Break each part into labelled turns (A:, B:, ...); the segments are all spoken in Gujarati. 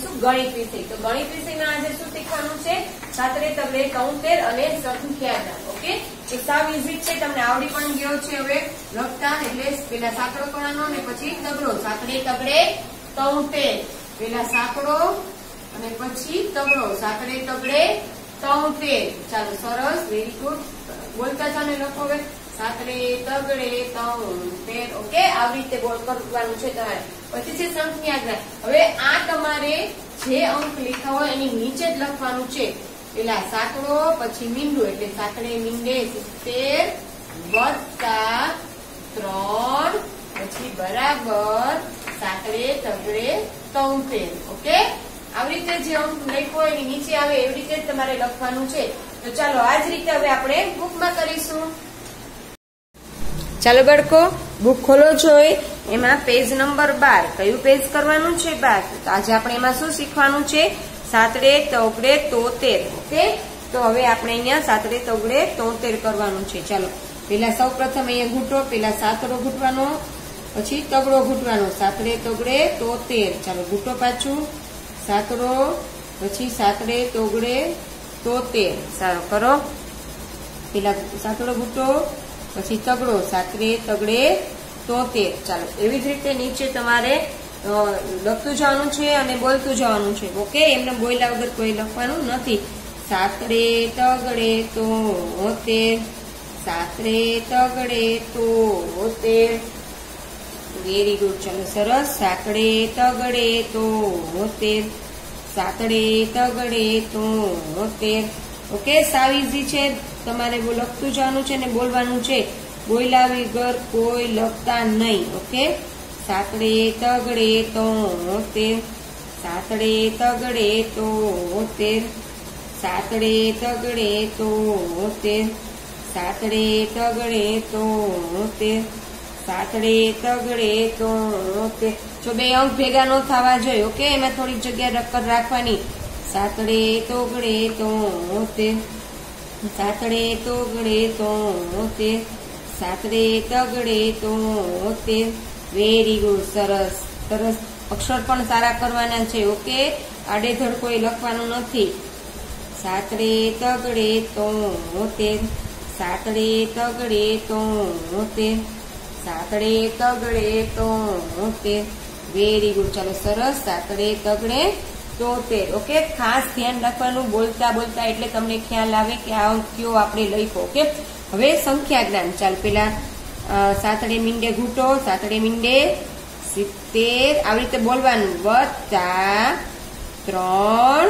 A: કરીશું ગણિત વિષય। તો ગણિત વિષયમાં આજે શું શીખવાનું છે? સાતરે તગડે તોતેર અને સંખ્યાદાન। ઓકે, તો સાવ ઈઝી છે, તમને આવડી પણ ગયો છે હવે લખતા। એટલે પેલા સાંકડો કરવાનો અને પછી તગડો, સાતરે તગડે તોતેર, પેલા સાંકડો અને પછી તગડો, સાતરે તગડે તોતેર। ચાલો સરસ, વેરી ગુડ, બોલતા જાને લખો હવે, સાતરે તગડે તોતેર। ઓકે, આવી રીતે બોલ કરવાનું છે તમારે। પછી છે સંખ્યાદાન। હવે આ તમારે જે અંક લખ્યા હોય એની નીચે જ લખવાનું છે। પેલા સાંકડો પછી મીંડું, એટલે સાંકડે મીંડે 70 વત્તા 3 પછી બરાબર સાંકડે તગડે 73। ઓકે, આવી રીતે જે અંક લખ્યો હોય એની નીચે આવે એવી રીતે જ તમારે લખવાનું છે। તો ચાલો આ જ રીતે હવે આપણે બુકમાં કરીશું। ચાલો બાળકો, બુક ખોલો જોઈ, એમાં પેજ નંબર 12, કયું પેજ કરવાનું છે? 12। તો આજે આપણે એમાં શું શીખવાનું છે? સાતડે તગડે તોતેર। ઓકે, તો હવે આપણે અહીંયા સાતડે તગડે તોતેર કરવાનું છે। ચાલો પેલા સૌ પ્રથમ અહીંયા ઘૂંટો, પેલા સાતડો ઘૂંટવાનો પછી તગડો ઘૂંટવાનો, સાતડે તગડે તોતેર। ચાલો ઘૂંટો, પાછું સાતડો પછી સાતડે તગડે તોતેર। સારો કરો, પેલા સાતડો ઘૂંટો પછી તગડો, સાતડે તગડે તોતેર। ચાલો એવી જ રીતે નીચે તમારે લખતું જવાનું છે અને બોલતું જવાનું છે। ઓકે, એમને બોલ્યા વગર કોઈ લખવાનું નથી। સાતડે તગડે તોતેર, સાતડે તગડે તોતેર, વેરી ગુડ, ચાલો સરસ, સાતડે તગડે તોતેર, સાતડે તગડે તોતેર। ઓકે, સાવ ઈઝી છે, તમારે લખતું જવાનું છે ને બોલવાનું છે, બોલ્યા વગર કોઈ લખતા નહીં। ઓકે, સાતડે તગડે તોતેર, સાતડે તગડે તોતેર, સાતડે તગડે તોતેર, સાતડે તગડે તોતેર, સાતડે તગડે તોતેર। જો બે અંક ભેગા ન થવા જોઈએ। ઓકે, એમાં થોડી જગ્યા રાખવાની। સાતડે તગડે તોતેર, સાતડે તગડે તોતેર, સાતડે તગડે તોતેર, વેરી ગુડ, સરસ સરસ, અક્ષર પણ સારા કરવાના છે। ઓકે, આડેધડ કોઈ લખવાનું નથી। સાતડે તગડે તોતેર, સાતડે તગડે તોતેર, સાતડે તગડે તોતેર, વેરી ગુડ, ચાલો સરસ, સાતડે તગડે તોતેર। ઓકે, ખાસ ધ્યાન રાખવાનું બોલતા બોલતા, એટલે તમને ખ્યાલ આવે કે આ અંક કયો આપણે લખ્યો। ઓકે, હવે સંખ્યા જ્ઞાન। ચાલ પેલા સાતડે મીંડે ઘૂંટો, સાતડે મીંડે 70, આવી રીતે બોલવાનું, વત્તા 3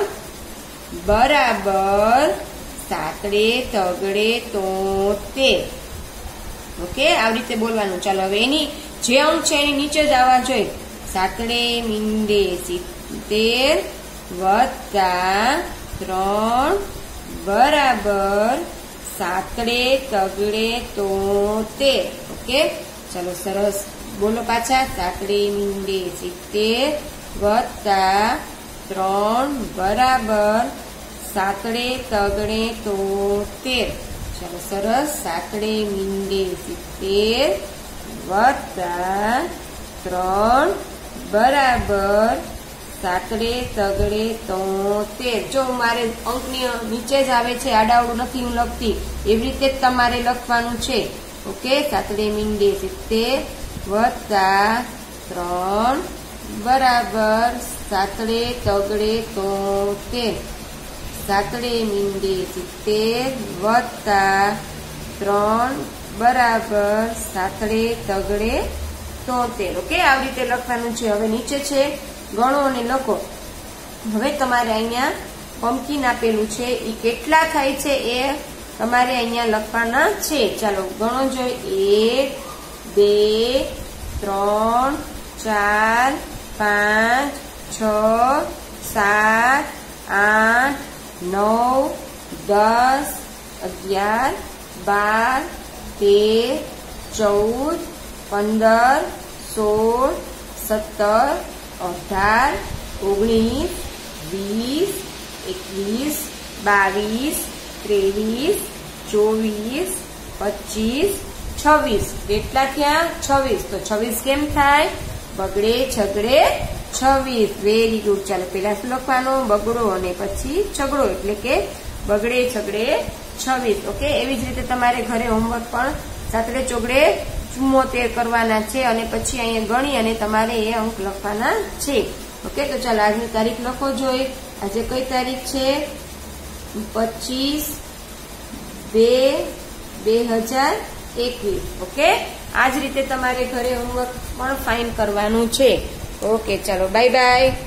A: બરાબર સાતડે તગડે તોતેર। ઓકે, આવી રીતે બોલવાનું। ચાલો હવે એની જે અંક છે એની નીચે જ આવવા જોઈએ। સાતડે મીંડે 70 વત્તા 3 બરાબર સાતડે તગડે તોતેર। ઓકે, ચાલો સરસ, બોલો પાછા, સાતડે મીંડે 70 વત્તા 3 બરાબર સાતડે તગડે તોતેર। ચાલો સરસ, સાતડે મીંડે 70 વત્તા 3 બરાબર સાતડે તગડે તોતેર। જો મારે અંકની નીચે જ આવે છે, આડાવડું નથી હું લખતી, એવી રીતે જ તમારે લખવાનું છે। ઓકે, સાતડે મીંડે 70 વત્તા 3 બરાબર સાતડે તગડે તોતેર, સાતડે મીંડે 70 વત્તા 3 બરાબર સાતડે તગડે તોતેર। ઓકે, આવી રીતે લખવાનું છે। હવે નીચે છે ગણો અને લખો। હવે તમારે અહીંયા પંક્તિન આપેલું છે, એ કેટલા થાય છે એ તમારે અહીંયા લખવાના છે। ચાલો ગણો જોઈએ, 1 2 3 4 5 6 7 8 9 10 11 12 13 14 15 16 17 18 19 20 21 22 23 24 25 26 કેટલા થયા? 26। તો 26 કેમ થાય? બગડે છગડે 26. Very good. ચાલો પેલા શું લખવાનું? બગડો અને પછી છગડો, એટલે કે બગડે છગડે 26. ઓકે, એવી જ રીતે તમારે ઘરે હોમવર્ક પણ 7 ચોગડે 74 કરવાના છે અને પછી અહીંયા ગણી અને તમારે એ અંક લખવાના છે. ઓકે, તો ચાલો આજની તારીખ લખો જોઈ. આજે કઈ તારીખ છે? 25/2/2021. ઓકે, આ જ રીતે તમારે ઘરે હોમવર્ક પણ ફાઇન કરવાનું છે. ઓકે, ચાલો બાય બાય.